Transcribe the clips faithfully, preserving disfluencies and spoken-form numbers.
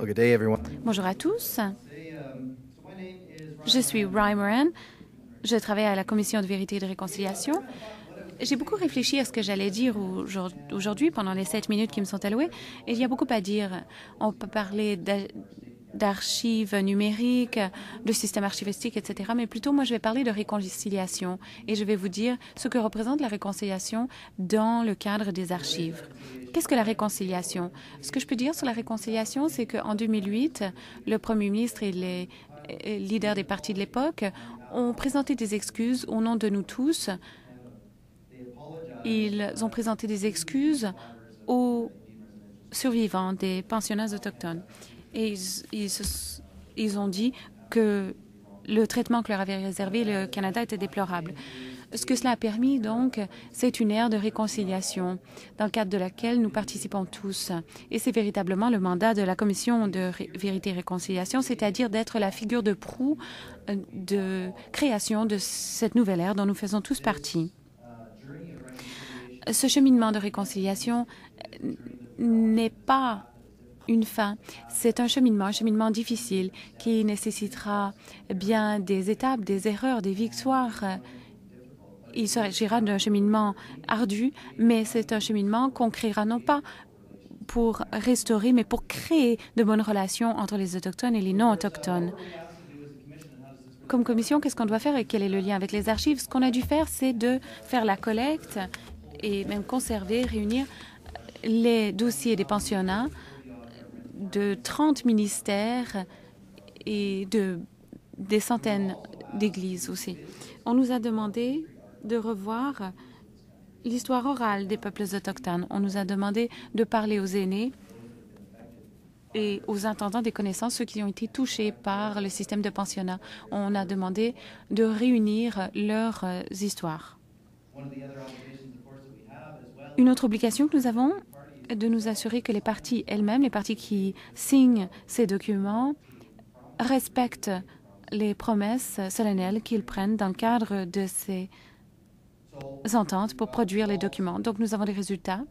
Well, good day, everyone. Bonjour à tous. Je suis Ryan Moran. Je travaille à la Commission de vérité et de réconciliation. J'ai beaucoup réfléchi à ce que j'allais dire aujourd'hui pendant les sept minutes qui me sont allouées. Et il y a beaucoup à dire. On peut parler d'archives numériques, de systèmes archivistiques, et cetera. Mais plutôt, moi, je vais parler de réconciliation. Et je vais vous dire ce que représente la réconciliation dans le cadre des archives. Qu'est-ce que la réconciliation? Ce que je peux dire sur la réconciliation, c'est qu'en deux mille huit, le Premier ministre et les leaders des partis de l'époque ont présenté des excuses au nom de nous tous. Ils ont présenté des excuses aux survivants des pensionnats autochtones. Et ils, ils, se, ils ont dit que le traitement que leur avait réservé le Canada était déplorable. Ce que cela a permis, donc, c'est une ère de réconciliation dans le cadre de laquelle nous participons tous. Et c'est véritablement le mandat de la Commission de Ré vérité et réconciliation, c'est-à-dire d'être la figure de proue de création de cette nouvelle ère dont nous faisons tous partie. Ce cheminement de réconciliation n'est pas une fin. C'est un cheminement, un cheminement difficile qui nécessitera bien des étapes, des erreurs, des victoires. Il s'agira d'un cheminement ardu, mais c'est un cheminement qu'on créera non pas pour restaurer, mais pour créer de bonnes relations entre les Autochtones et les non-Autochtones. Comme commission, qu'est-ce qu'on doit faire et quel est le lien avec les archives? Ce qu'on a dû faire, c'est de faire la collecte et même conserver, réunir les dossiers des pensionnats de trente ministères et de des centaines d'églises aussi. On nous a demandé de revoir l'histoire orale des peuples autochtones. On nous a demandé de parler aux aînés et aux intendants des connaissances, ceux qui ont été touchés par le système de pensionnat. On a demandé de réunir leurs euh, histoires. Une autre obligation que nous avons est de nous assurer que les parties elles-mêmes, les parties qui signent ces documents, respectent les promesses solennelles qu'ils prennent dans le cadre de ces ententes pour produire les documents. Donc, nous avons des résultats.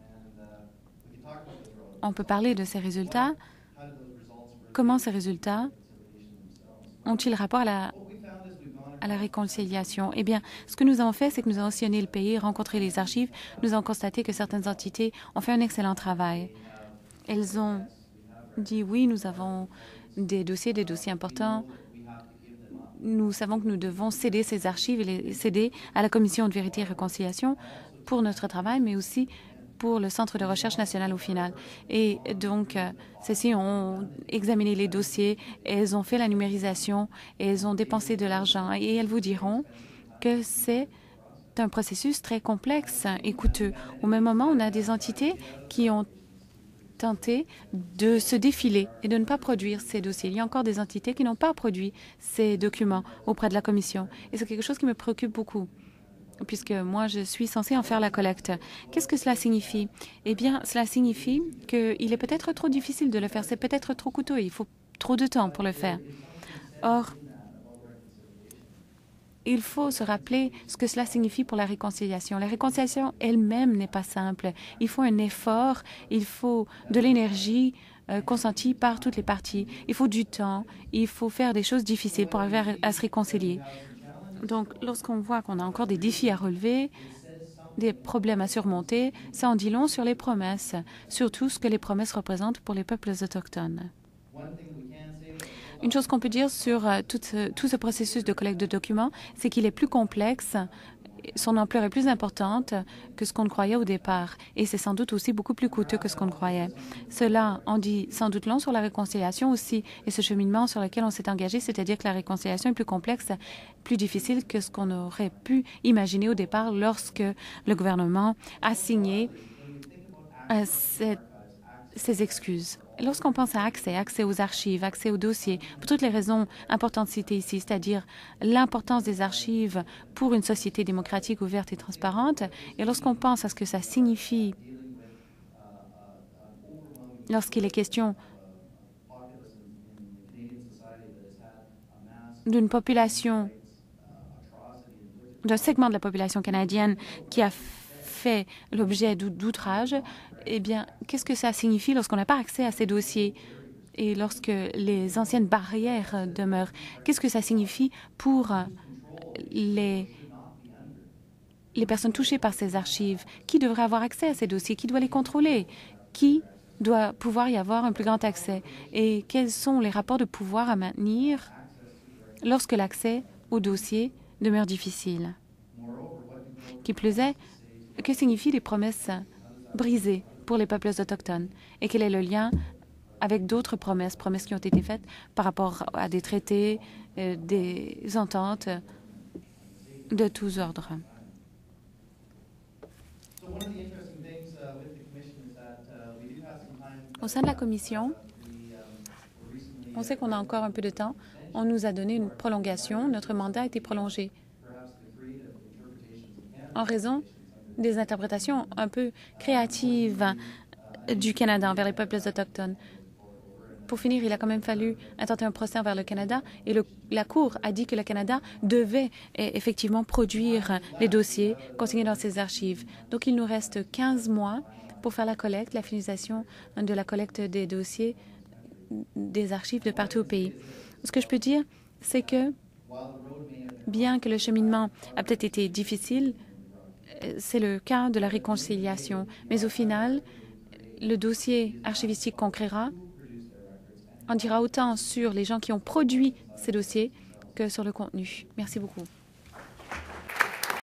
On peut parler de ces résultats. Comment ces résultats ont-ils rapport à la, à la réconciliation? Eh bien, ce que nous avons fait, c'est que nous avons sillonné le pays, rencontré les archives. Nous avons constaté que certaines entités ont fait un excellent travail. Elles ont dit oui, nous avons des dossiers, des dossiers importants. Nous savons que nous devons céder ces archives et les céder à la Commission de vérité et réconciliation pour notre travail, mais aussi pour le Centre de recherche national au final. Et donc, euh, celles-ci ont examiné les dossiers, elles ont fait la numérisation, et elles ont dépensé de l'argent et elles vous diront que c'est un processus très complexe et coûteux. Au même moment, on a des entités qui ont tenté de se défiler et de ne pas produire ces dossiers. Il y a encore des entités qui n'ont pas produit ces documents auprès de la Commission. Et c'est quelque chose qui me préoccupe beaucoup, puisque moi, je suis censée en faire la collecte. Qu'est-ce que cela signifie? Eh bien, cela signifie qu'il est peut-être trop difficile de le faire. C'est peut-être trop coûteux. Il faut trop de temps pour le faire. Or, il faut se rappeler ce que cela signifie pour la réconciliation. La réconciliation elle-même n'est pas simple. Il faut un effort, il faut de l'énergie euh, consentie par toutes les parties. Il faut du temps, il faut faire des choses difficiles pour arriver à, à se réconcilier. Donc, lorsqu'on voit qu'on a encore des défis à relever, des problèmes à surmonter, ça en dit long sur les promesses, surtout ce que les promesses représentent pour les peuples autochtones. Une chose qu'on peut dire sur euh, tout, ce, tout ce processus de collecte de documents, c'est qu'il est plus complexe, son ampleur est plus importante que ce qu'on croyait au départ. Et c'est sans doute aussi beaucoup plus coûteux que ce qu'on croyait. Cela en dit sans doute long sur la réconciliation aussi et ce cheminement sur lequel on s'est engagé, c'est-à-dire que la réconciliation est plus complexe, plus difficile que ce qu'on aurait pu imaginer au départ lorsque le gouvernement a signé euh, cette, ces excuses. Lorsqu'on pense à accès, accès aux archives, accès aux dossiers, pour toutes les raisons importantes citées ici, c'est-à-dire l'importance des archives pour une société démocratique ouverte et transparente, et lorsqu'on pense à ce que ça signifie lorsqu'il est question d'une population, d'un segment de la population canadienne qui a fait l'objet d'outrages, eh bien, qu'est-ce que ça signifie lorsqu'on n'a pas accès à ces dossiers? et lorsque les anciennes barrières demeurent, qu'est-ce que ça signifie pour les, les personnes touchées par ces archives? Qui devrait avoir accès à ces dossiers? Qui doit les contrôler? Qui doit pouvoir y avoir un plus grand accès? Et quels sont les rapports de pouvoir à maintenir lorsque l'accès aux dossiers demeure difficile? Qui plus est, que signifient les promesses brisées pour les peuples autochtones? Et quel est le lien avec d'autres promesses, promesses qui ont été faites par rapport à des traités, euh, des ententes de tous ordres? Au sein de la Commission, on sait qu'on a encore un peu de temps. On nous a donné une prolongation. Notre mandat a été prolongé en raison des interprétations un peu créatives du Canada envers les peuples autochtones. Pour finir, il a quand même fallu intenter un procès envers le Canada et le, la Cour a dit que le Canada devait eh, effectivement produire les dossiers consignés dans ses archives. Donc, il nous reste quinze mois pour faire la collecte, la finalisation de la collecte des dossiers des archives de partout au pays. Ce que je peux dire, c'est que bien que le cheminement a peut-être été difficile, c'est le cas de la réconciliation. Mais au final, le dossier archivistique qu'on créera en dira autant sur les gens qui ont produit ces dossiers que sur le contenu. Merci beaucoup.